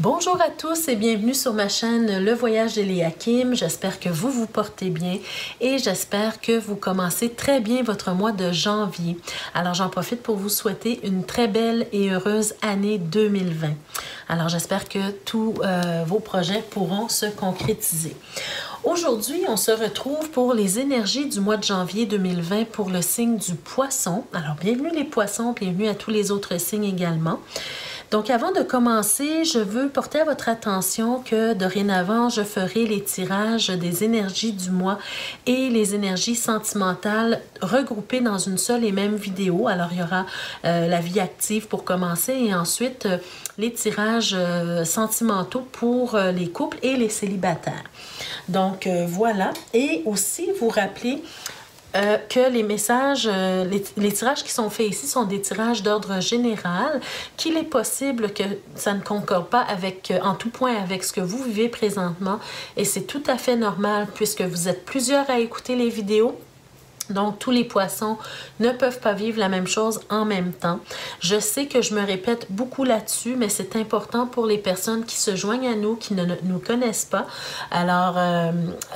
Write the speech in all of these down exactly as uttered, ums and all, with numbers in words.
Bonjour à tous et bienvenue sur ma chaîne Le Voyage d'Eliakim. J'espère que vous vous portez bien et j'espère que vous commencez très bien votre mois de janvier. Alors j'en profite pour vous souhaiter une très belle et heureuse année deux mille vingt. Alors j'espère que tous euh, vos projets pourront se concrétiser. Aujourd'hui, on se retrouve pour les énergies du mois de janvier deux mille vingt pour le signe du Poisson. Alors bienvenue les Poissons, bienvenue à tous les autres signes également. Donc, avant de commencer, je veux porter à votre attention que dorénavant, je ferai les tirages des énergies du mois et les énergies sentimentales regroupées dans une seule et même vidéo. Alors, il y aura euh, la vie active pour commencer et ensuite euh, les tirages euh, sentimentaux pour euh, les couples et les célibataires. Donc, euh, voilà. Et aussi, vous rappelez Euh, que les messages, euh, les, les tirages qui sont faits ici sont des tirages d'ordre général, qu'il est possible que ça ne concorde pas avec, euh, en tout point avec ce que vous vivez présentement et c'est tout à fait normal puisque vous êtes plusieurs à écouter les vidéos. Donc, tous les poissons ne peuvent pas vivre la même chose en même temps. Je sais que je me répète beaucoup là-dessus, mais c'est important pour les personnes qui se joignent à nous, qui ne, ne nous connaissent pas. Alors, euh,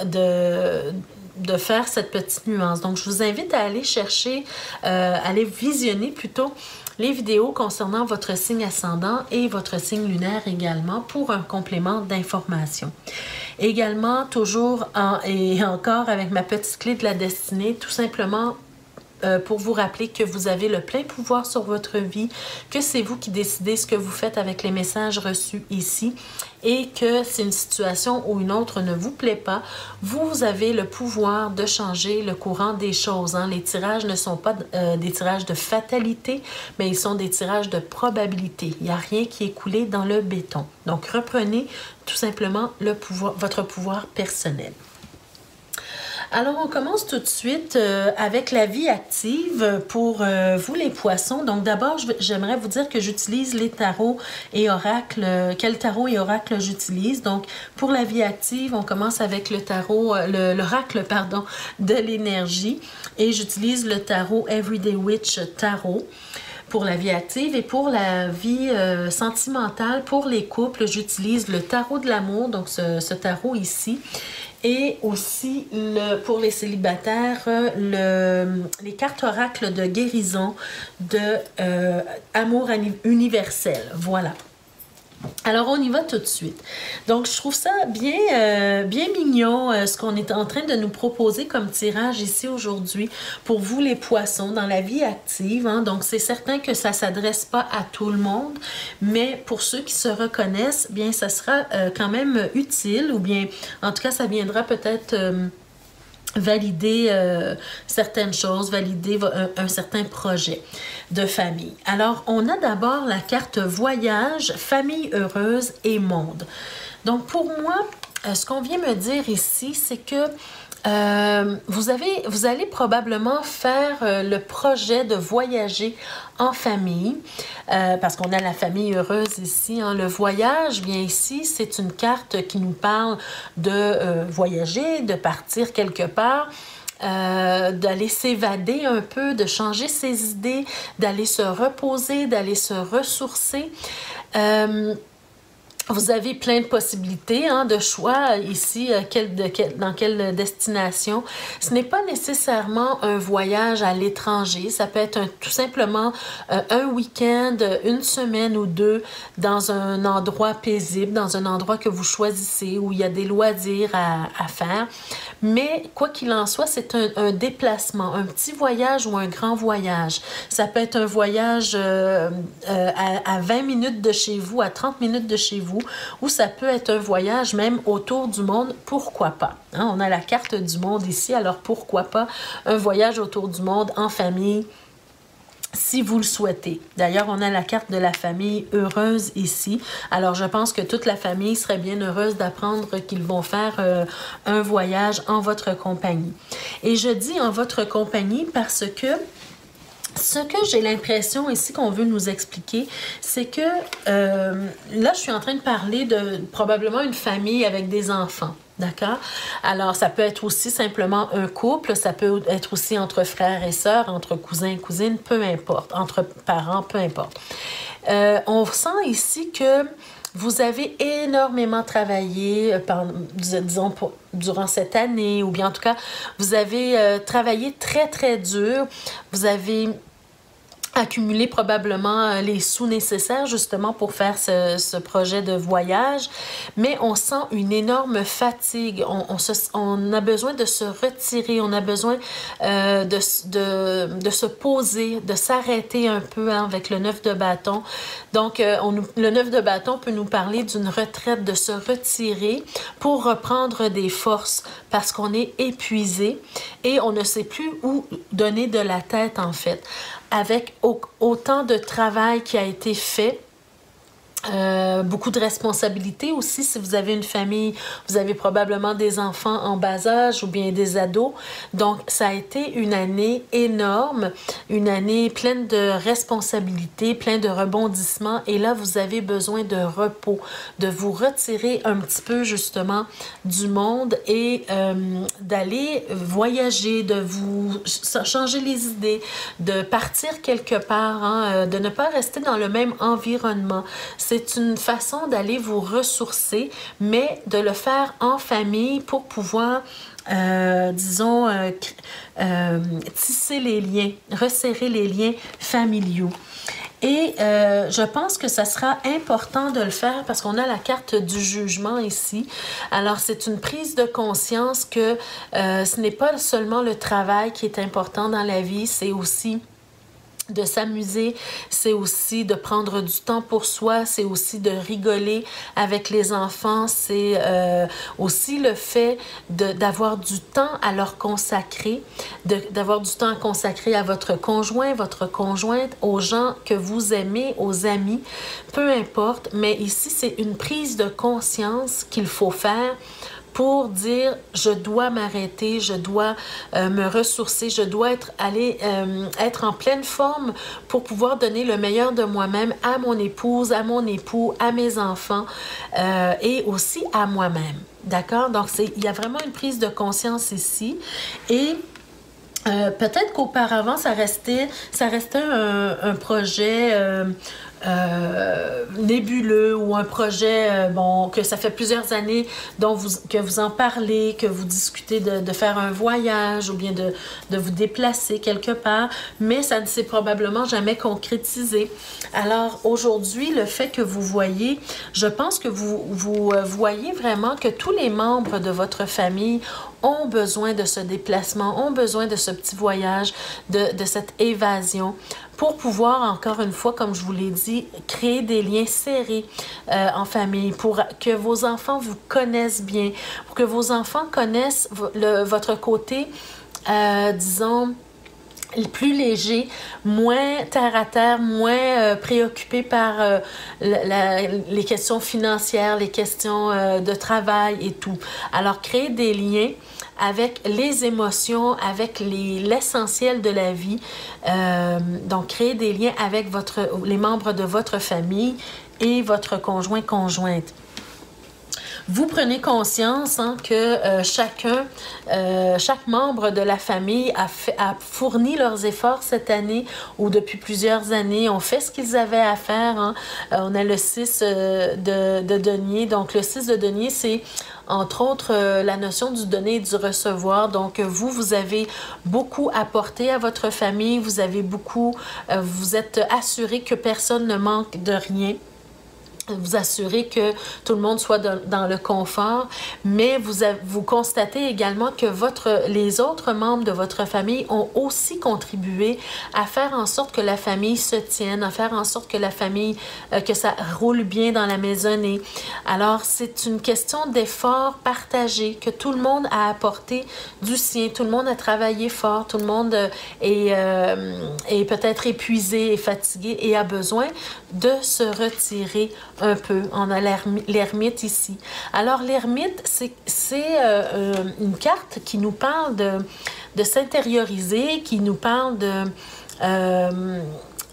de... de faire cette petite nuance. Donc, je vous invite à aller chercher, euh, aller visionner plutôt les vidéos concernant votre signe ascendant et votre signe lunaire également pour un complément d'information. Également, toujours en, et encore avec ma petite clé de la destinée, tout simplement Euh, pour vous rappeler que vous avez le plein pouvoir sur votre vie, que c'est vous qui décidez ce que vous faites avec les messages reçus ici et que si une situation ou une autre ne vous plaît pas, vous avez le pouvoir de changer le courant des choses. Hein. Les tirages ne sont pas euh, des tirages de fatalité, mais ils sont des tirages de probabilité. Il n'y a rien qui est coulé dans le béton. Donc, reprenez tout simplement le pouvoir, votre pouvoir personnel. Alors, on commence tout de suite euh, avec la vie active pour euh, vous les poissons. Donc, d'abord, j'aimerais vous dire que j'utilise les tarots et oracles. Euh, quel tarot et oracle j'utilise? Donc, pour la vie active, on commence avec le tarot, euh, l'oracle, pardon, de l'énergie. Et j'utilise le tarot Everyday Witch Tarot pour la vie active et pour la vie euh, sentimentale, pour les couples, j'utilise le tarot de l'amour, donc ce, ce tarot ici. Et aussi, le, pour les célibataires, le, les cartes oracles de guérison de euh, amour universel. Voilà. Alors, on y va tout de suite. Donc, je trouve ça bien, euh, bien mignon, euh, ce qu'on est en train de nous proposer comme tirage ici aujourd'hui pour vous, les poissons, dans la vie active. Hein. Donc, c'est certain que ça ne s'adresse pas à tout le monde, mais pour ceux qui se reconnaissent, bien, ça sera euh, quand même utile ou bien, en tout cas, ça viendra peut-être Euh, valider euh, certaines choses, valider un, un certain projet de famille. Alors, on a d'abord la carte voyage, famille heureuse et monde. Donc, pour moi, euh, ce qu'on vient me dire ici, c'est que Euh, vous, avez, vous allez probablement faire euh, le projet de voyager en famille, euh, parce qu'on a la famille heureuse ici. Hein. Le voyage, bien ici, c'est une carte qui nous parle de euh, voyager, de partir quelque part, euh, d'aller s'évader un peu, de changer ses idées, d'aller se reposer, d'aller se ressourcer. Euh, Vous avez plein de possibilités hein, de choix ici, euh, quel, de, quel, dans quelle destination. Ce n'est pas nécessairement un voyage à l'étranger. Ça peut être un, tout simplement euh, un week-end, une semaine ou deux dans un endroit paisible, dans un endroit que vous choisissez où il y a des loisirs à, à faire. Mais quoi qu'il en soit, c'est un, un déplacement, un petit voyage ou un grand voyage. Ça peut être un voyage euh, euh, à, à vingt minutes de chez vous, à trente minutes de chez vous, ou ça peut être un voyage même autour du monde, pourquoi pas. Hein? On a la carte du monde ici, alors pourquoi pas un voyage autour du monde en famille, si vous le souhaitez. D'ailleurs, on a la carte de la famille heureuse ici. Alors, je pense que toute la famille serait bien heureuse d'apprendre qu'ils vont faire euh, un voyage en votre compagnie. Et je dis en votre compagnie parce que ce que j'ai l'impression ici qu'on veut nous expliquer, c'est que euh, là, je suis en train de parler de probablement une famille avec des enfants. D'accord? Alors, ça peut être aussi simplement un couple, ça peut être aussi entre frères et sœurs, entre cousins et cousines, peu importe, entre parents, peu importe. Euh, on sent ici que vous avez énormément travaillé, euh, pendant, disons, pour, durant cette année, ou bien en tout cas, vous avez euh, travaillé très, très dur. Vous avez accumuler probablement les sous nécessaires justement pour faire ce, ce projet de voyage, mais on sent une énorme fatigue. On, on, se, on a besoin de se retirer, on a besoin euh, de, de, de se poser, de s'arrêter un peu, hein, avec le neuf de bâton. Donc, euh, on, le neuf de bâton peut nous parler d'une retraite, de se retirer pour reprendre des forces parce qu'on est épuisé et on ne sait plus où donner de la tête en fait. Avec autant de travail qui a été fait, euh, beaucoup de responsabilités aussi. Si vous avez une famille, vous avez probablement des enfants en bas âge ou bien des ados. Donc, ça a été une année énorme, une année pleine de responsabilités, pleine de rebondissements. Et là, vous avez besoin de repos, de vous retirer un petit peu justement du monde et euh, d'aller voyager, de vous changer les idées, de partir quelque part, hein, de ne pas rester dans le même environnement. C'est une façon d'aller vous ressourcer, mais de le faire en famille pour pouvoir, euh, disons, euh, euh, tisser les liens, resserrer les liens familiaux. Et euh, je pense que ça sera important de le faire parce qu'on a la carte du jugement ici. Alors, c'est une prise de conscience que euh, ce n'est pas seulement le travail qui est important dans la vie, c'est aussi de s'amuser, c'est aussi de prendre du temps pour soi, c'est aussi de rigoler avec les enfants, c'est euh, aussi le fait d'avoir du temps à leur consacrer, d'avoir du temps à consacrer à votre conjoint, votre conjointe, aux gens que vous aimez, aux amis, peu importe, mais ici c'est une prise de conscience qu'il faut faire pour dire je dois m'arrêter, je dois euh, me ressourcer, je dois être, aller, euh, être en pleine forme pour pouvoir donner le meilleur de moi-même à mon épouse, à mon époux, à mes enfants euh, et aussi à moi-même. D'accord? Donc, il y a vraiment une prise de conscience ici et euh, peut-être qu'auparavant, ça restait, ça restait un, un projet euh, euh, nébuleux ou un projet, euh, bon, que ça fait plusieurs années dont vous, que vous en parlez, que vous discutez de, de faire un voyage ou bien de, de vous déplacer quelque part, mais ça ne s'est probablement jamais concrétisé. Alors aujourd'hui, le fait que vous voyez, je pense que vous, vous voyez vraiment que tous les membres de votre famille ont besoin de ce déplacement, ont besoin de ce petit voyage, de, de cette évasion pour pouvoir, encore une fois, comme je vous l'ai dit, créer des liens serrés euh, en famille, pour que vos enfants vous connaissent bien, pour que vos enfants connaissent le, votre côté, euh, disons, plus léger, moins terre à terre, moins euh, préoccupé par euh, la, la, les questions financières, les questions euh, de travail et tout. Alors, créer des liens avec les émotions, avec l'essentiel de la vie. Euh, donc, créer des liens avec votre, les membres de votre famille et votre conjoint, conjointe. Vous prenez conscience, hein, que euh, chacun, euh, chaque membre de la famille a, fait, a fourni leurs efforts cette année ou depuis plusieurs années, ont fait ce qu'ils avaient à faire. Hein. Euh, on a le six euh, de, de denier. Donc, le six de denier, c'est entre autres euh, la notion du donner et du recevoir. Donc, vous, vous avez beaucoup apporté à votre famille. Vous avez beaucoup, euh, vous êtes assuré que personne ne manque de rien. Vous assurer que tout le monde soit de, dans le confort, mais vous, avez, vous constatez également que votre, les autres membres de votre famille ont aussi contribué à faire en sorte que la famille se tienne, à faire en sorte que la famille, euh, que ça roule bien dans la maisonnée. Alors, c'est une question d'effort partagé, que tout le monde a apporté du sien, tout le monde a travaillé fort, tout le monde est, euh, est peut-être épuisé et fatigué et a besoin de se retirer un peu. On a l'ermite ici. Alors, l'ermite, c'est euh, une carte qui nous parle de, de s'intérioriser, qui nous parle de... Euh,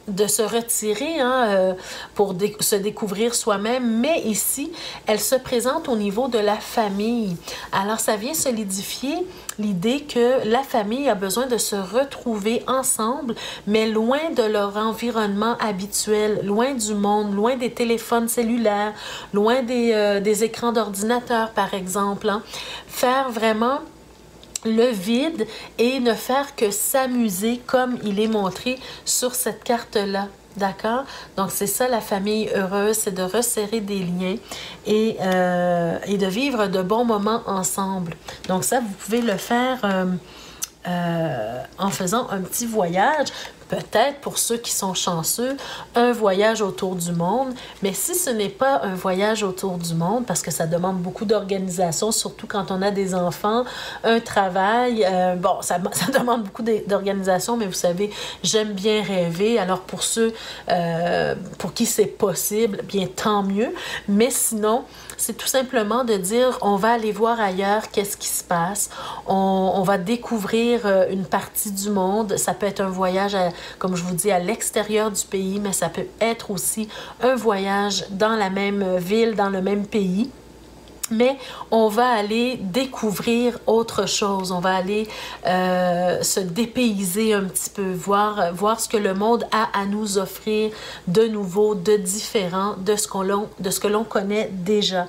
de se retirer hein, euh, pour dé se découvrir soi-même, mais ici, elle se présente au niveau de la famille. Alors, ça vient solidifier l'idée que la famille a besoin de se retrouver ensemble, mais loin de leur environnement habituel, loin du monde, loin des téléphones cellulaires, loin des, euh, des écrans d'ordinateur, par exemple. Hein. Faire vraiment le vide et ne faire que s'amuser comme il est montré sur cette carte-là. D'accord? Donc, c'est ça la famille heureuse, c'est de resserrer des liens et, euh, et de vivre de bons moments ensemble. Donc, ça, vous pouvez le faire euh, euh, en faisant un petit voyage. Peut-être pour ceux qui sont chanceux, un voyage autour du monde. Mais si ce n'est pas un voyage autour du monde, parce que ça demande beaucoup d'organisation, surtout quand on a des enfants, un travail, euh, bon, ça, ça demande beaucoup d'organisation, mais vous savez, j'aime bien rêver. Alors pour ceux euh, pour qui c'est possible, bien tant mieux. Mais sinon, c'est tout simplement de dire, on va aller voir ailleurs qu'est-ce qui se passe. On, on va découvrir une partie du monde. Ça peut être un voyage à comme je vous dis, à l'extérieur du pays, mais ça peut être aussi un voyage dans la même ville, dans le même pays. Mais on va aller découvrir autre chose, on va aller euh, se dépayser un petit peu, voir, voir ce que le monde a à nous offrir de nouveau, de différent, de ce qu'on, de ce que l'on connaît déjà.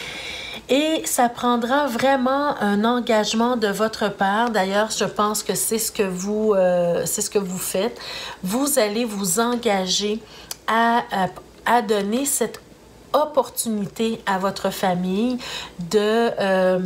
Et ça prendra vraiment un engagement de votre part. D'ailleurs, je pense que c'est ce que vous, euh, c'est ce que vous faites. Vous allez vous engager à, à, à donner cette opportunité à votre famille de... Euh,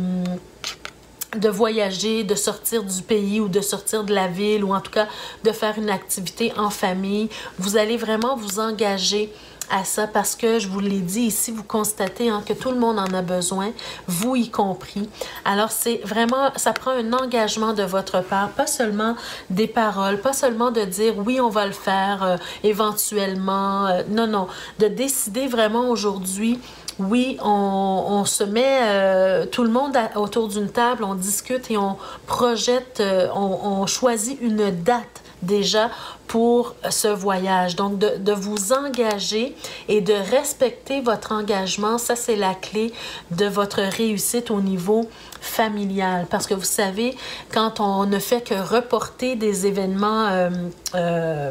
de voyager, de sortir du pays ou de sortir de la ville ou en tout cas de faire une activité en famille. Vous allez vraiment vous engager à ça parce que, je vous l'ai dit ici, vous constatez hein, que tout le monde en a besoin, vous y compris. Alors, c'est vraiment, ça prend un engagement de votre part, pas seulement des paroles, pas seulement de dire oui, on va le faire euh, éventuellement. Euh, non, non, de décider vraiment aujourd'hui. Oui, on, on se met euh, tout le monde à, autour d'une table, on discute et on projette, euh, on, on choisit une date déjà pour ce voyage. Donc, de, de vous engager et de respecter votre engagement, ça, c'est la clé de votre réussite au niveau familial. Parce que vous savez, quand on ne fait que reporter des événements euh, euh,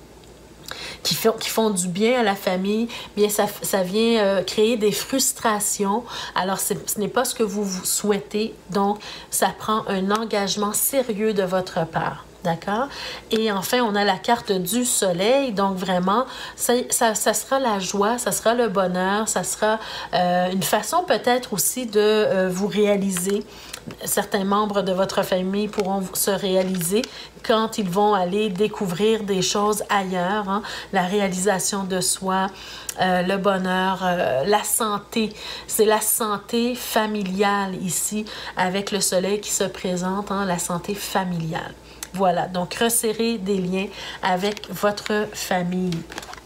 Qui font, qui font du bien à la famille, bien ça, ça vient euh, créer des frustrations. Alors, ce n'est pas ce que vous, vous souhaitez. Donc, ça prend un engagement sérieux de votre part. D'accord? Et enfin, on a la carte du soleil. Donc, vraiment, ça, ça, ça sera la joie, ça sera le bonheur, ça sera euh, une façon peut-être aussi de euh, vous réaliser. Certains membres de votre famille pourront se réaliser quand ils vont aller découvrir des choses ailleurs, hein, la réalisation de soi, euh, le bonheur, euh, la santé. C'est la santé familiale ici, avec le soleil qui se présente, hein, la santé familiale. Voilà, donc resserrer des liens avec votre famille.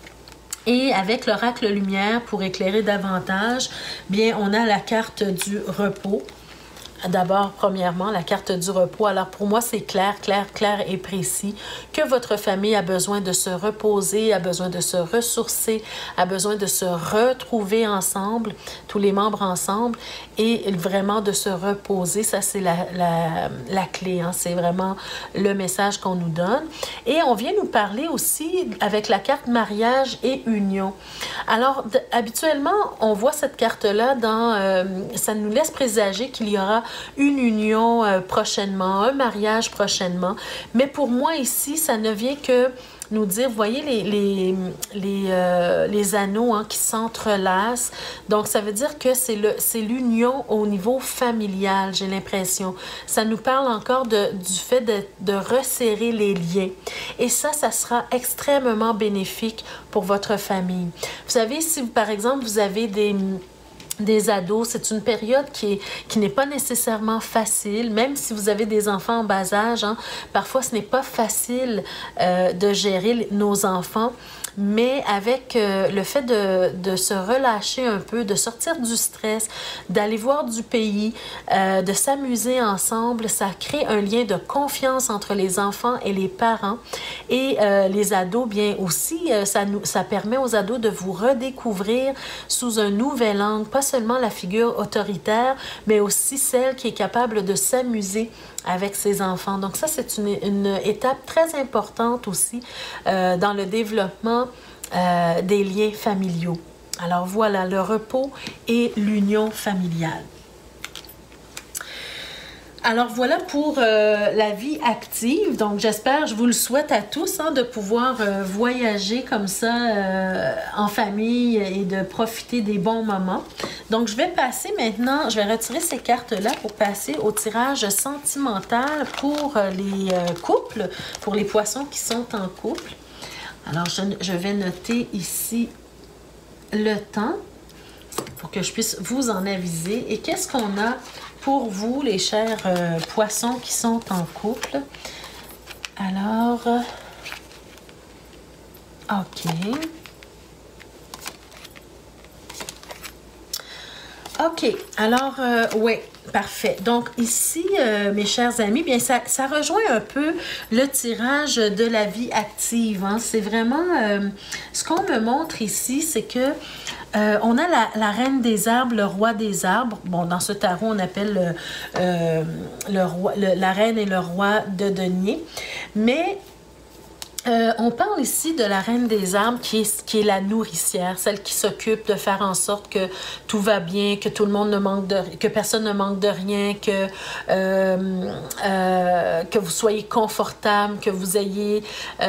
Et avec l'oracle lumière, pour éclairer davantage, bien, on a la carte du repos. D'abord, premièrement, la carte du repos. Alors, pour moi, c'est clair, clair, clair et précis que votre famille a besoin de se reposer, a besoin de se ressourcer, a besoin de se retrouver ensemble, tous les membres ensemble, et vraiment de se reposer. Ça, c'est la, la, la clé, hein? C'est vraiment le message qu'on nous donne. Et on vient nous parler aussi avec la carte mariage et union. Alors, habituellement, on voit cette carte-là dans... Euh, ça nous laisse présager qu'il y aura une union euh, prochainement, un mariage prochainement. Mais pour moi ici, ça ne vient que nous dire, vous voyez les, les, les, euh, les anneaux hein, qui s'entrelacent. Donc, ça veut dire que c'est l'union au niveau familial, j'ai l'impression. Ça nous parle encore de, du fait de, de resserrer les liens. Et ça, ça sera extrêmement bénéfique pour votre famille. Vous savez, si par exemple, vous avez des... des ados, c'est une période qui est, qui n'est pas nécessairement facile, même si vous avez des enfants en bas âge, hein, parfois ce n'est pas facile euh, de gérer nos enfants. mais avec euh, le fait de, de se relâcher un peu, de sortir du stress, d'aller voir du pays, euh, de s'amuser ensemble, ça crée un lien de confiance entre les enfants et les parents. Et euh, les ados, bien aussi, euh, ça, nous, ça permet aux ados de vous redécouvrir sous un nouvel angle, pas seulement la figure autoritaire, mais aussi celle qui est capable de s'amuser avec ses enfants. Donc ça, c'est une, une étape très importante aussi euh, dans le développement euh, des liens familiaux. Alors voilà, le repos et l'union familiale. Alors voilà pour euh, la vie active. Donc j'espère, je vous le souhaite à tous, hein, de pouvoir euh, voyager comme ça euh, en famille et de profiter des bons moments. Donc je vais passer maintenant, je vais retirer ces cartes-là pour passer au tirage sentimental pour euh, les euh, couples, pour les poissons qui sont en couple. Alors je, je vais noter ici le temps pour que je puisse vous en aviser. Et qu'est-ce qu'on a pour vous, les chers euh, poissons qui sont en couple? Alors, euh, OK. OK. Alors, euh, oui, parfait. Donc, ici, euh, mes chers amis, bien, ça, ça rejoint un peu le tirage de la vie active, hein. C'est vraiment... Euh, ce qu'on me montre ici, c'est que Euh, on a la, la reine des arbres, le roi des arbres. Bon, dans ce tarot, on appelle le, euh, le roi, le, la reine et le roi de denier. Mais euh, on parle ici de la reine des arbres qui est, qui est la nourricière, celle qui s'occupe de faire en sorte que tout va bien, que tout le monde ne manque de, que personne ne manque de rien, que, euh, euh, que vous soyez confortable, que vous ayez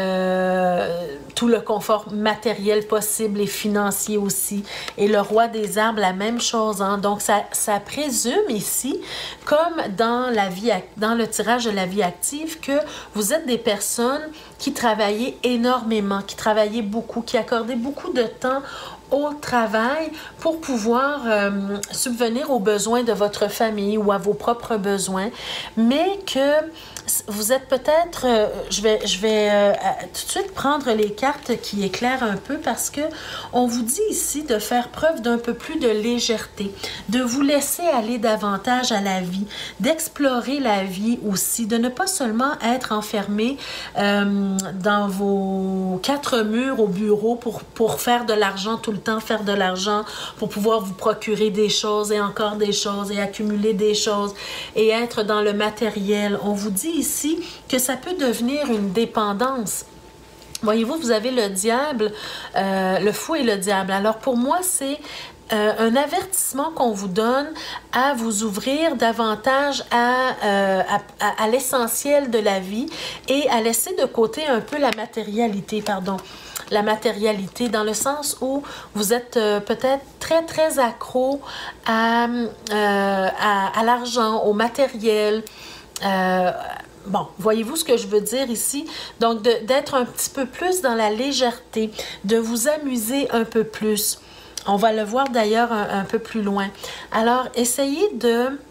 euh, tout le confort matériel possible et financier aussi. Et le roi des arbres, la même chose, hein? Donc, ça, ça présume ici, comme dans, la vie, dans le tirage de la vie active, que vous êtes des personnes qui travaillaient énormément, qui travaillaient beaucoup, qui accordaient beaucoup de temps au travail pour pouvoir euh, subvenir aux besoins de votre famille ou à vos propres besoins, mais que vous êtes peut-être, euh, je vais, je vais euh, tout de suite prendre les cartes qui éclairent un peu parce que on vous dit ici de faire preuve d'un peu plus de légèreté, de vous laisser aller davantage à la vie, d'explorer la vie aussi, de ne pas seulement être enfermé euh, dans vos quatre murs au bureau pour, pour faire de l'argent tout le temps, faire de l'argent pour pouvoir vous procurer des choses et encore des choses et accumuler des choses et être dans le matériel. On vous dit ici que ça peut devenir une dépendance. Voyez-vous, vous avez le diable, euh, le fou et le diable. Alors pour moi, c'est Euh, un avertissement qu'on vous donne à vous ouvrir davantage à, euh, à, à, à l'essentiel de la vie et à laisser de côté un peu la matérialité, pardon. La matérialité dans le sens où vous êtes euh, peut-être très, très accro à, euh, à, à l'argent, au matériel. Euh, Bon, voyez-vous ce que je veux dire ici? Donc, d'être un petit peu plus dans la légèreté, de vous amuser un peu plus. On va le voir d'ailleurs un, un peu plus loin. Alors, essayez de...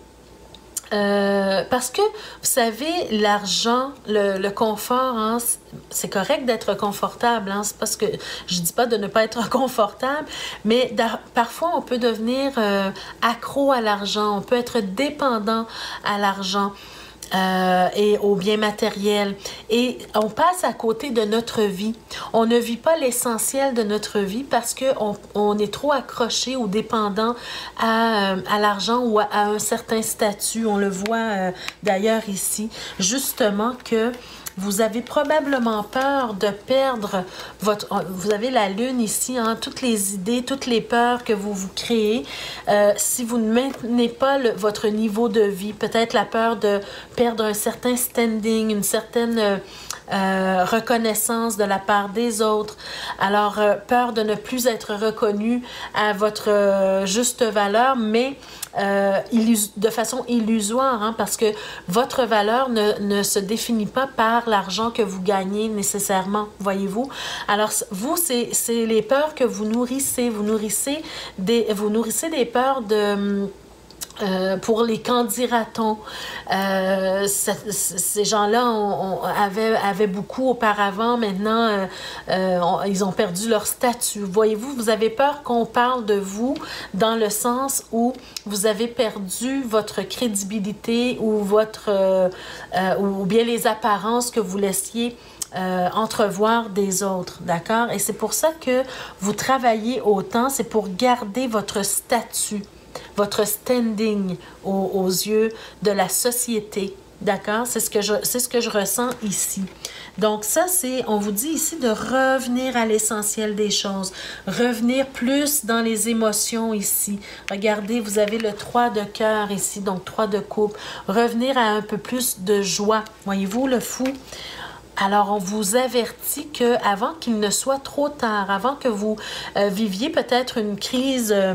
Euh, parce que, vous savez, l'argent, le, le confort, hein, c'est correct d'être confortable. Hein, c'est parce que je dis pas de ne pas être confortable, mais parfois on peut devenir euh, accro à l'argent, on peut être dépendant à l'argent. Euh, et aux biens matériels. Et on passe à côté de notre vie. On ne vit pas l'essentiel de notre vie parce qu'on on est trop accroché ou dépendant à, à l'argent ou à, à un certain statut. On le voit euh, d'ailleurs ici. Justement que vous avez probablement peur de perdre votre... Vous avez la lune ici, hein, toutes les idées, toutes les peurs que vous vous créez. Euh, si vous ne maintenez pas le, votre niveau de vie, peut-être la peur de perdre un certain standing, une certaine euh, reconnaissance de la part des autres. Alors, euh, peur de ne plus être reconnu à votre euh, juste valeur, mais... Euh, de façon illusoire, hein, parce que votre valeur ne, ne se définit pas par l'argent que vous gagnez nécessairement, voyez-vous. Alors, vous, c'est les peurs que vous nourrissez. Vous nourrissez des, vous nourrissez des peurs de... Euh, pour les candidatons, euh, ces gens-là avaient, avaient beaucoup auparavant, maintenant euh, euh, on, ils ont perdu leur statut. Voyez-vous, vous avez peur qu'on parle de vous dans le sens où vous avez perdu votre crédibilité ou, votre, euh, euh, ou bien les apparences que vous laissiez Euh, entrevoir des autres, d'accord? Et c'est pour ça que vous travaillez autant, c'est pour garder votre statut, votre standing aux, aux yeux de la société, d'accord? C'est ce que je, c'est ce que je ressens ici. Donc ça, c'est, on vous dit ici de revenir à l'essentiel des choses, revenir plus dans les émotions ici. Regardez, vous avez le trois de cœur ici, donc trois de coupe. Revenir à un peu plus de joie. Voyez-vous, le fou? Alors, on vous avertit qu'avant qu'il ne soit trop tard, avant que vous euh, viviez peut-être une crise, euh,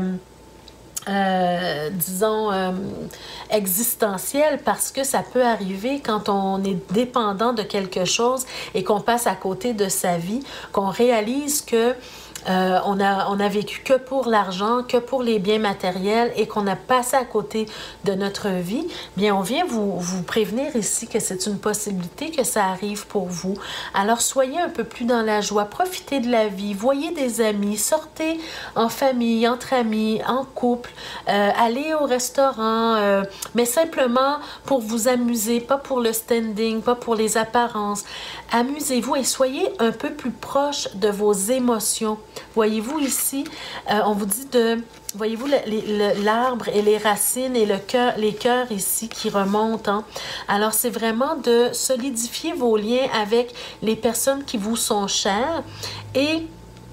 euh, disons, euh, existentielle, parce que ça peut arriver quand on est dépendant de quelque chose et qu'on passe à côté de sa vie, qu'on réalise que Euh, on a, on a vécu que pour l'argent, que pour les biens matériels et qu'on a passé à côté de notre vie, bien, on vient vous, vous prévenir ici que c'est une possibilité que ça arrive pour vous. Alors, soyez un peu plus dans la joie, profitez de la vie, voyez des amis, sortez en famille, entre amis, en couple, euh, allez au restaurant, euh, mais simplement pour vous amuser, pas pour le standing, pas pour les apparences. Amusez-vous et soyez un peu plus proche de vos émotions. Voyez-vous ici, euh, on vous dit de... Voyez-vous l'arbre et les racines et le cœur, les cœurs ici qui remontent. Hein? Alors, c'est vraiment de solidifier vos liens avec les personnes qui vous sont chères et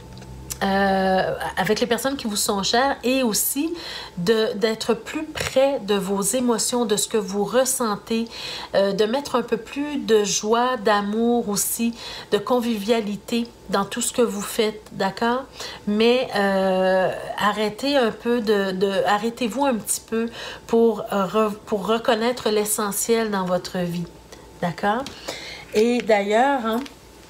Euh, avec les personnes qui vous sont chères et aussi d'être plus près de vos émotions, de ce que vous ressentez, euh, de mettre un peu plus de joie, d'amour aussi, de convivialité dans tout ce que vous faites, d'accord? Mais euh, arrêtez un peu de... de arrêtez-vous un petit peu pour, euh, re, pour reconnaître l'essentiel dans votre vie, d'accord? Et d'ailleurs, hein,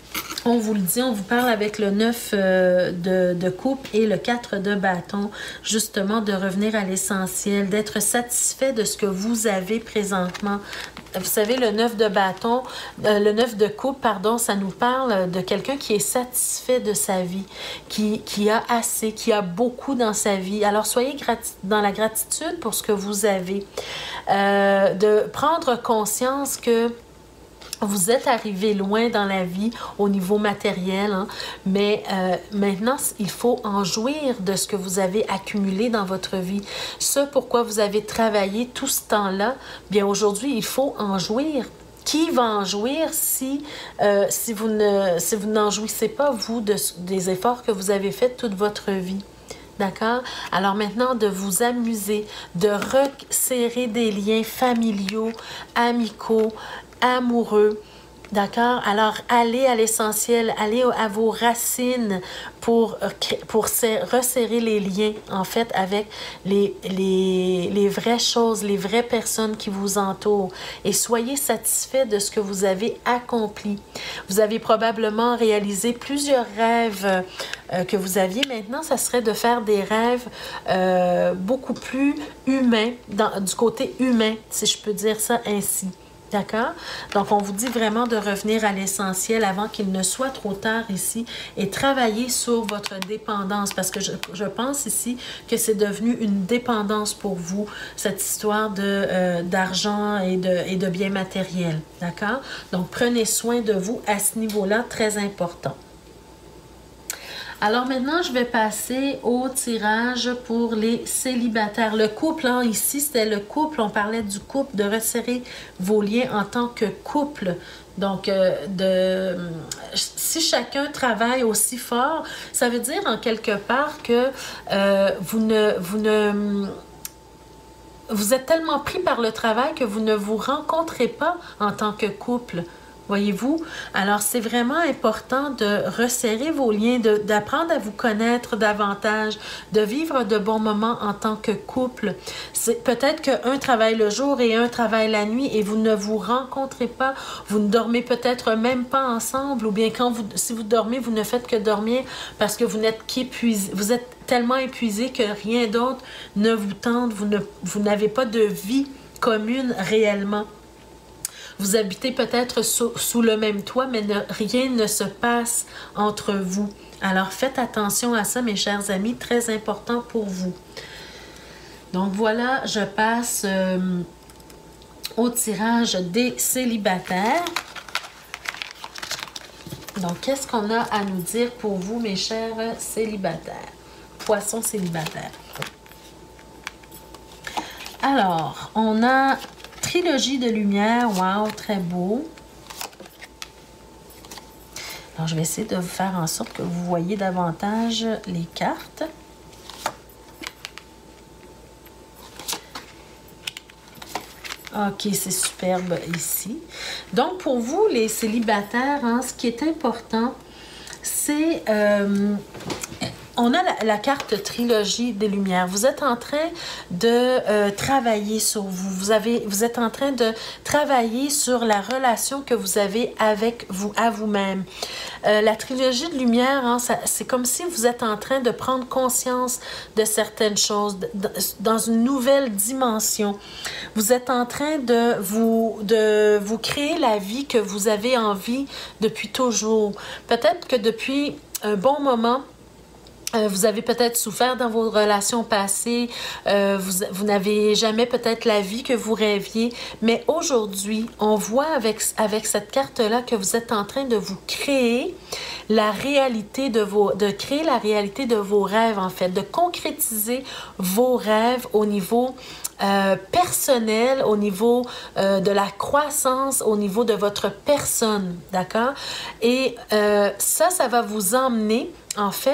on vous le dit, on vous parle avec le neuf euh, de, de coupe et le quatre de bâton, justement de revenir à l'essentiel, d'être satisfait de ce que vous avez présentement. Vous savez, le neuf de bâton, euh, le neuf de coupe, pardon, ça nous parle de quelqu'un qui est satisfait de sa vie, qui, qui a assez, qui a beaucoup dans sa vie. Alors, soyez dans la gratitude pour ce que vous avez. Euh, de prendre conscience que vous êtes arrivé loin dans la vie au niveau matériel, hein, mais euh, maintenant, il faut en jouir de ce que vous avez accumulé dans votre vie. Ce pourquoi vous avez travaillé tout ce temps-là, bien aujourd'hui, il faut en jouir. Qui va en jouir si, euh, si vous ne, si vous n'en jouissez pas, vous, de, des efforts que vous avez faits toute votre vie? D'accord? Alors maintenant, de vous amuser, de resserrer des liens familiaux, amicaux, amoureux, d'accord? Alors, allez à l'essentiel, allez à vos racines pour, pour resserrer les liens, en fait, avec les, les, les vraies choses, les vraies personnes qui vous entourent. Et soyez satisfaits de ce que vous avez accompli. Vous avez probablement réalisé plusieurs rêves euh, que vous aviez. Maintenant, ça serait de faire des rêves euh, beaucoup plus humains, dans, du côté humain, si je peux dire ça ainsi. D'accord? Donc, on vous dit vraiment de revenir à l'essentiel avant qu'il ne soit trop tard ici et travailler sur votre dépendance parce que je, je pense ici que c'est devenu une dépendance pour vous, cette histoire de, euh, d'argent et de, et de biens matériels. D'accord? Donc, prenez soin de vous à ce niveau-là, très important. Alors maintenant, je vais passer au tirage pour les célibataires. Le couple, hein, ici, c'était le couple. On parlait du couple, de resserrer vos liens en tant que couple. Donc, euh, de, si chacun travaille aussi fort, ça veut dire en quelque part que euh, vous ne... Vous ne vous êtes tellement pris par le travail que vous ne vous rencontrez pas en tant que couple. Voyez-vous? Alors, c'est vraiment important de resserrer vos liens, d'apprendre à vous connaître davantage, de vivre de bons moments en tant que couple. C'est peut-être qu'un travaille le jour et un travaille la nuit et vous ne vous rencontrez pas, vous ne dormez peut-être même pas ensemble, ou bien quand vous, si vous dormez, vous ne faites que dormir parce que vous n'êtes qu'épuisé, vous êtes tellement épuisé que rien d'autre ne vous tente, vous ne, vous n'avez pas de vie commune réellement. Vous habitez peut-être sous, sous le même toit, mais ne, rien ne se passe entre vous. Alors, faites attention à ça, mes chers amis, très important pour vous. Donc, voilà, je passe euh, au tirage des célibataires. Donc, qu'est-ce qu'on a à nous dire pour vous, mes chers célibataires? Poissons célibataires. Alors, on a... Trilogie de lumière, wow, très beau. Alors, je vais essayer de faire en sorte que vous voyez davantage les cartes. Ok, c'est superbe ici. Donc, pour vous, les célibataires, hein, ce qui est important, c'est... Euh, on a la, la carte Trilogie des Lumières. Vous êtes en train de euh, travailler sur vous. Vous, avez, vous êtes en train de travailler sur la relation que vous avez avec vous, à vous-même. Euh, la Trilogie de Lumière, hein, c'est comme si vous êtes en train de prendre conscience de certaines choses, de, de, dans une nouvelle dimension. Vous êtes en train de vous, de vous créer la vie que vous avez envie depuis toujours. Peut-être que depuis un bon moment, Euh, vous avez peut-être souffert dans vos relations passées, euh, vous, vous n'avez jamais peut-être la vie que vous rêviez, mais aujourd'hui, on voit avec, avec cette carte-là que vous êtes en train de vous créer la réalité de vos, de créer la réalité de vos rêves, en fait, de concrétiser vos rêves au niveau euh, personnel, au niveau euh, de la croissance, au niveau de votre personne, d'accord? Et euh, ça, ça va vous emmener, en fait,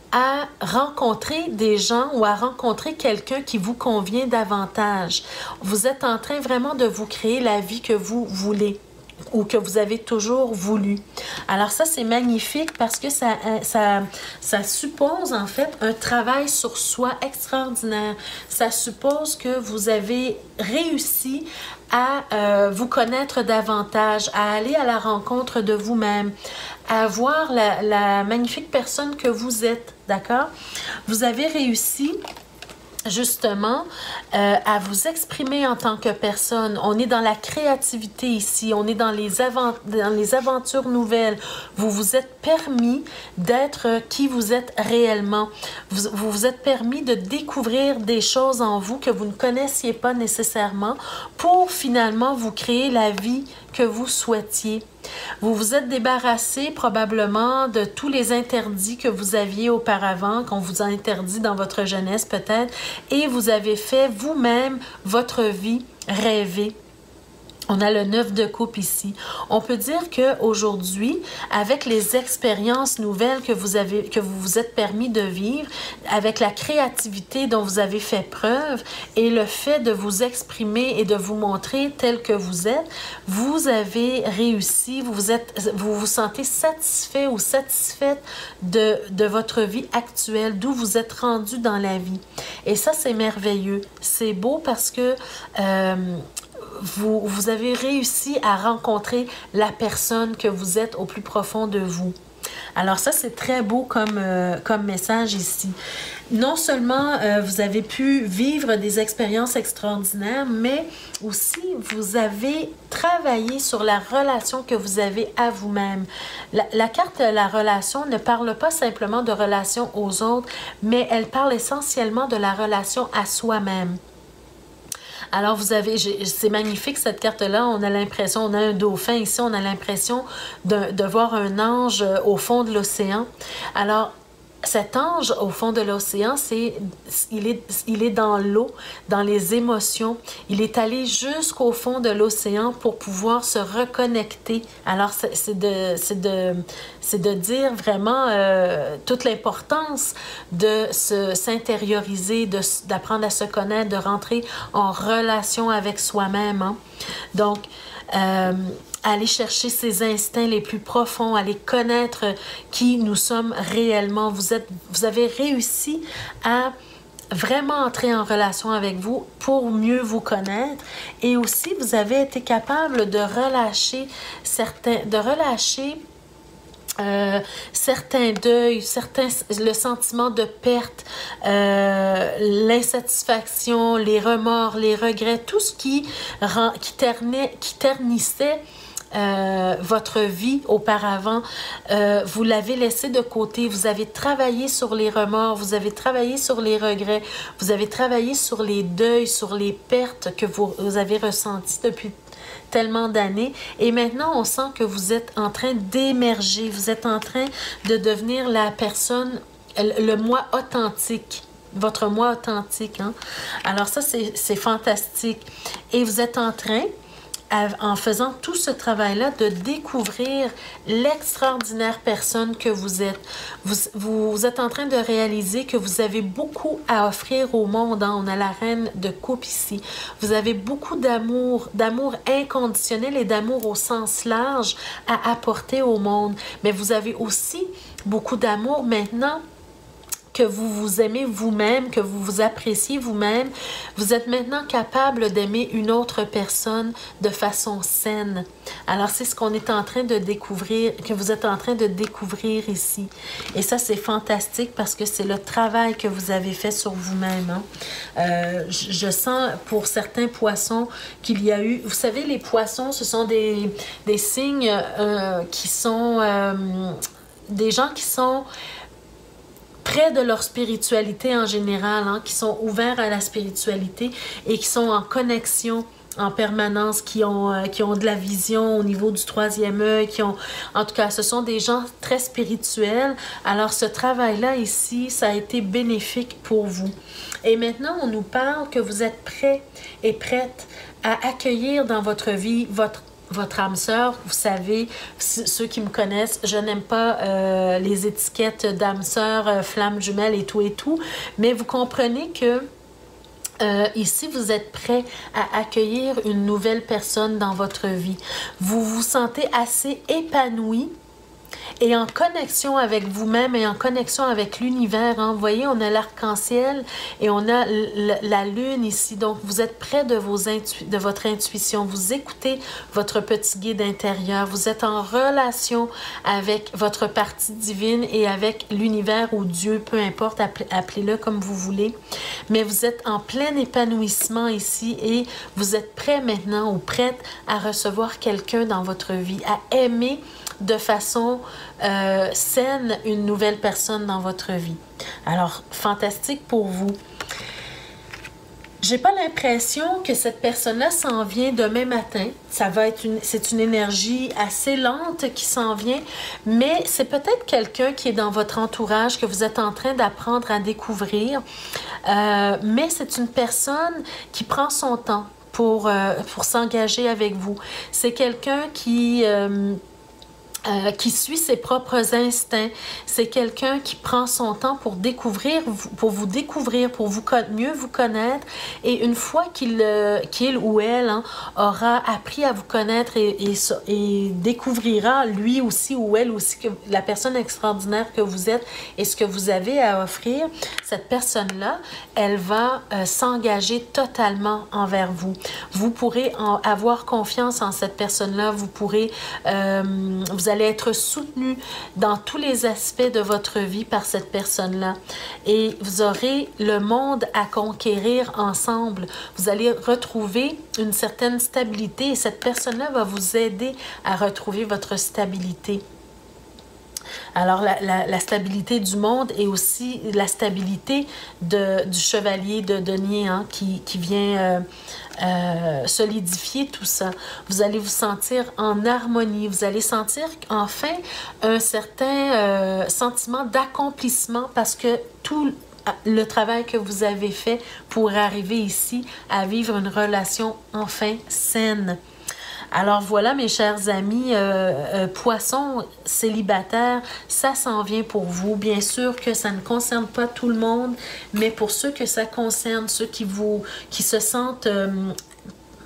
à rencontrer des gens ou à rencontrer quelqu'un qui vous convient davantage. Vous êtes en train vraiment de vous créer la vie que vous voulez ou que vous avez toujours voulu. Alors ça, c'est magnifique parce que ça, ça, ça suppose en fait un travail sur soi extraordinaire. Ça suppose que vous avez réussi à euh, vous connaître davantage, à aller à la rencontre de vous-même, à voir la, la magnifique personne que vous êtes, d'accord? Vous avez réussi justement euh, à vous exprimer en tant que personne. On est dans la créativité ici, on est dans les, avant dans les aventures nouvelles. Vous vous êtes permis d'être qui vous êtes réellement. Vous, vous vous êtes permis de découvrir des choses en vous que vous ne connaissiez pas nécessairement pour finalement vous créer la vie que vous souhaitiez. Vous vous êtes débarrassé probablement de tous les interdits que vous aviez auparavant, qu'on vous a interdit dans votre jeunesse peut-être, et vous avez fait vous-même votre vie rêvée. On a le neuf de coupe ici. On peut dire qu'aujourd'hui, avec les expériences nouvelles que vous avez, que vous vous êtes permis de vivre, avec la créativité dont vous avez fait preuve et le fait de vous exprimer et de vous montrer tel que vous êtes, vous avez réussi, vous vous, êtes, vous, vous sentez satisfait ou satisfaite de, de votre vie actuelle, d'où vous êtes rendu dans la vie. Et ça, c'est merveilleux. C'est beau parce que... Euh, Vous, vous avez réussi à rencontrer la personne que vous êtes au plus profond de vous. Alors ça, c'est très beau comme, euh, comme message ici. Non seulement euh, vous avez pu vivre des expériences extraordinaires, mais aussi vous avez travaillé sur la relation que vous avez à vous-même. La, la carte de la relation ne parle pas simplement de relation aux autres, mais elle parle essentiellement de la relation à soi-même. Alors, vous avez, c'est magnifique cette carte-là, on a l'impression, on a un dauphin ici, on a l'impression de, de voir un ange au fond de l'océan. Alors, cet ange au fond de l'océan, c'est, il est, il est dans l'eau, dans les émotions. Il est allé jusqu'au fond de l'océan pour pouvoir se reconnecter. Alors, c'est de, c'est de, c'est de dire vraiment euh, toute l'importance de se, s'intérioriser, de, d'apprendre à se connaître, de rentrer en relation avec soi-même. Hein? Donc, euh, à aller chercher ses instincts les plus profonds, à aller connaître qui nous sommes réellement. Vous êtes, vous avez réussi à vraiment entrer en relation avec vous pour mieux vous connaître, et aussi vous avez été capable de relâcher certains, de relâcher Euh, certains deuils, certains, le sentiment de perte, euh, l'insatisfaction, les remords, les regrets, tout ce qui, rend, qui, ternait, qui ternissait euh, votre vie auparavant, euh, vous l'avez laissé de côté. Vous avez travaillé sur les remords, vous avez travaillé sur les regrets, vous avez travaillé sur les deuils, sur les pertes que vous, vous avez ressenties depuis tellement d'années, et maintenant on sent que vous êtes en train d'émerger, vous êtes en train de devenir la personne, le moi authentique, votre moi authentique, hein? Alors ça, c'est fantastique, et vous êtes en train, en faisant tout ce travail-là, de découvrir l'extraordinaire personne que vous êtes. Vous, vous, vous êtes en train de réaliser que vous avez beaucoup à offrir au monde, hein? On a la reine de coupe ici. Vous avez beaucoup d'amour, d'amour inconditionnel et d'amour au sens large à apporter au monde. Mais vous avez aussi beaucoup d'amour maintenant que vous vous aimez vous-même, que vous vous appréciez vous-même. Vous êtes maintenant capable d'aimer une autre personne de façon saine. Alors, c'est ce qu'on est en train de découvrir, que vous êtes en train de découvrir ici. Et ça, c'est fantastique parce que c'est le travail que vous avez fait sur vous-même, hein. Euh, je, je sens pour certains poissons qu'il y a eu... Vous savez, les poissons, ce sont des, des signes euh, qui sont... Euh, des gens qui sont... près de leur spiritualité en général, hein, qui sont ouverts à la spiritualité et qui sont en connexion en permanence, qui ont, euh, qui ont de la vision au niveau du troisième œil, qui ont... En tout cas, ce sont des gens très spirituels. Alors, ce travail-là ici, ça a été bénéfique pour vous. Et maintenant, on nous parle que vous êtes prêts et prêtes à accueillir dans votre vie votre votre âme sœur. Vous savez, ceux qui me connaissent, je n'aime pas euh, les étiquettes d'âme sœur, euh, flamme jumelle et tout et tout, mais vous comprenez que euh, ici, vous êtes prêt à accueillir une nouvelle personne dans votre vie. Vous vous sentez assez épanoui et en connexion avec vous-même et en connexion avec l'univers, hein. Vous voyez, on a l'arc-en-ciel et on a la lune ici. Donc, vous êtes près de, vos intu de votre intuition. Vous écoutez votre petit guide intérieur. Vous êtes en relation avec votre partie divine et avec l'univers ou Dieu, peu importe, appelez-le comme vous voulez. Mais vous êtes en plein épanouissement ici et vous êtes prêt maintenant ou prête à recevoir quelqu'un dans votre vie, à aimer de façon euh, saine une nouvelle personne dans votre vie. Alors, fantastique pour vous. J'ai pas l'impression que cette personne-là s'en vient demain matin. Ça va être une, c'est une énergie assez lente qui s'en vient, mais c'est peut-être quelqu'un qui est dans votre entourage que vous êtes en train d'apprendre à découvrir. Euh, mais c'est une personne qui prend son temps pour, euh, pour s'engager avec vous. C'est quelqu'un qui... Euh, Euh, qui suit ses propres instincts. C'est quelqu'un qui prend son temps pour découvrir, pour vous découvrir, pour vous mieux vous connaître. Et une fois qu'il euh, qu'il ou elle hein, aura appris à vous connaître et, et, et découvrira lui aussi ou elle aussi que la personne extraordinaire que vous êtes et ce que vous avez à offrir, cette personne-là, elle va euh, s'engager totalement envers vous. Vous pourrez en avoir confiance en cette personne-là. Vous pourrez... Euh, vous allez être soutenu dans tous les aspects de votre vie par cette personne-là. Et vous aurez le monde à conquérir ensemble. Vous allez retrouver une certaine stabilité et cette personne-là va vous aider à retrouver votre stabilité. Alors, la, la, la stabilité du monde et aussi la stabilité de, du chevalier de denier hein, qui, qui vient euh, euh, solidifier tout ça. Vous allez vous sentir en harmonie. Vous allez sentir enfin un certain euh, sentiment d'accomplissement parce que tout le travail que vous avez fait pour arriver ici à vivre une relation enfin saine. Alors voilà, mes chers amis, euh, euh, poissons célibataires, ça s'en vient pour vous. Bien sûr que ça ne concerne pas tout le monde, mais pour ceux que ça concerne, ceux qui, vous, qui se sentent... Euh,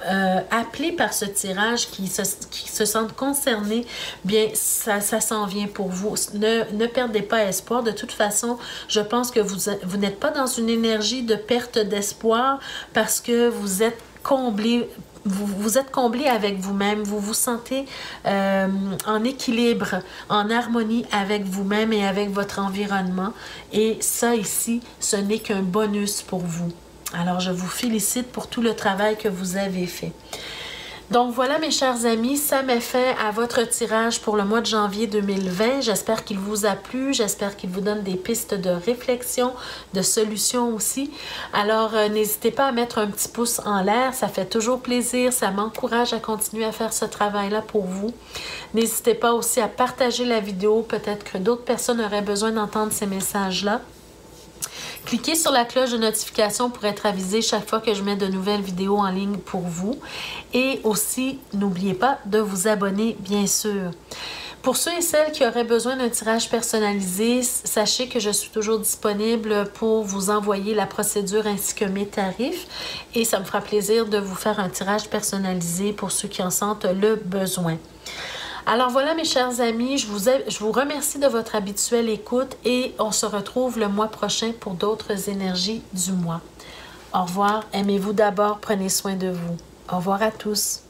euh, appelés par ce tirage, qui se, qui se sentent concernés, bien, ça, ça s'en vient pour vous. Ne, ne perdez pas espoir. De toute façon, je pense que vous, vous n'êtes pas dans une énergie de perte d'espoir parce que vous êtes comblé. Vous, vous êtes comblé avec vous-même, vous vous sentez euh, en équilibre, en harmonie avec vous-même et avec votre environnement. Et ça ici, ce n'est qu'un bonus pour vous. Alors, je vous félicite pour tout le travail que vous avez fait. Donc voilà mes chers amis, ça met fin à votre tirage pour le mois de janvier deux mille vingt. J'espère qu'il vous a plu, j'espère qu'il vous donne des pistes de réflexion, de solutions aussi. Alors euh, n'hésitez pas à mettre un petit pouce en l'air, ça fait toujours plaisir, ça m'encourage à continuer à faire ce travail-là pour vous. N'hésitez pas aussi à partager la vidéo, peut-être que d'autres personnes auraient besoin d'entendre ces messages-là. Cliquez sur la cloche de notification pour être avisé chaque fois que je mets de nouvelles vidéos en ligne pour vous. Et aussi, n'oubliez pas de vous abonner, bien sûr. Pour ceux et celles qui auraient besoin d'un tirage personnalisé, sachez que je suis toujours disponible pour vous envoyer la procédure ainsi que mes tarifs. Et ça me fera plaisir de vous faire un tirage personnalisé pour ceux qui en sentent le besoin. Alors voilà mes chers amis, je vous, ai, je vous remercie de votre habituelle écoute et on se retrouve le mois prochain pour d'autres énergies du mois. Au revoir, aimez-vous d'abord, prenez soin de vous. Au revoir à tous.